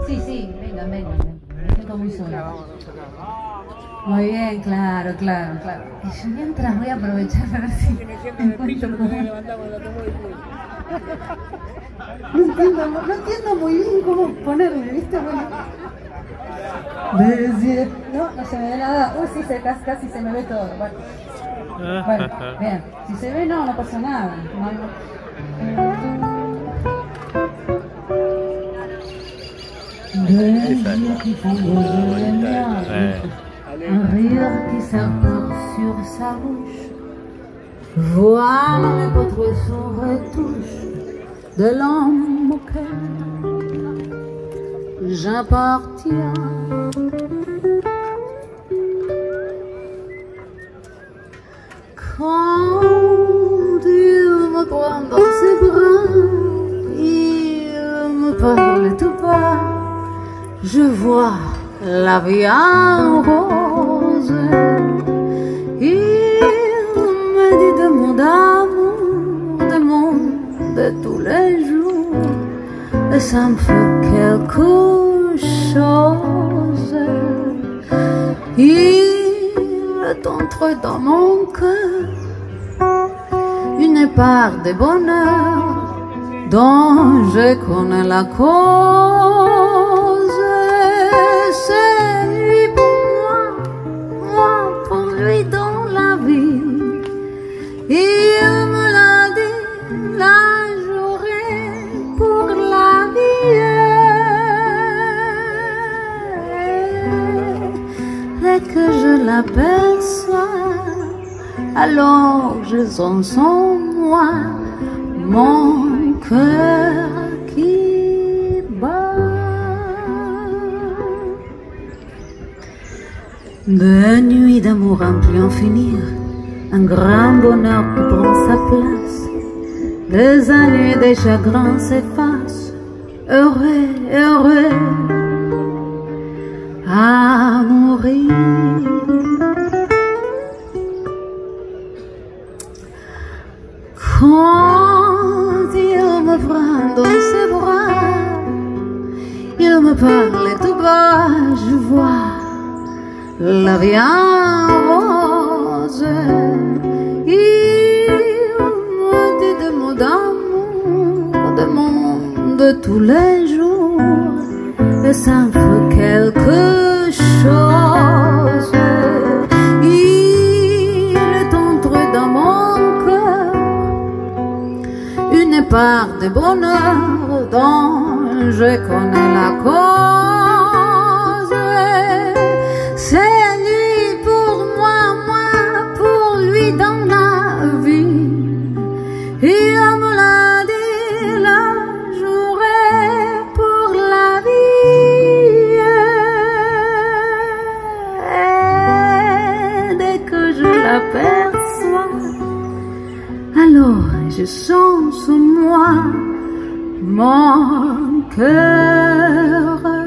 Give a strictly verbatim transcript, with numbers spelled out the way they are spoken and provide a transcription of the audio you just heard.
Sí, sí, vengan, vengan, vengan. Me siento muy sola. Muy bien, claro, claro, claro. Y yo mientras voy a aprovechar a ver si encuentro como... No entiendo, no entiendo muy bien cómo ponerle, ¿viste? Bueno. No, no se me ve nada. Uy, sí, se, casi, casi se me ve todo. Bueno, bueno, bien. Si se ve, no, no pasa nada. No, no. Un rire qui s'accorde sur sa bouche, voilà mes potres sous retouche de l'homme auquel j'appartiens. Quand il me prend dans ses bras, il me parle tout bas, je vois la vie en rose. Il me dit de mon amour, de mon, de tous les jours, et ça me fait quelque chose. Il entre dans mon cœur une part de bonheur dont je connais la cause. C'est lui pour moi, moi pour lui dans la vie. Il me l'a dit, la journée pour la vie. Dès que je l'aperçois, alors je sens en moi mon cœur qui bat. De nuits d'amour en plus en finir, un grand bonheur qui prend sa place. Des années de chagrin s'effacent, heureux, heureux à mourir. Quand il me prend dans ses bras, il me parle tout bas, je vois la vie en rose. Il me dit de mots d'amour, de monde de tous les jours, et ça me fait quelque chose. Il est entré dans mon cœur une part de bonheur dont je connais la cause. C'est lui pour moi, moi pour lui dans la vie. Il me l'a dit, la journée pour la vie. Et dès que je l'aperçois, alors je sens sous moi mon cœur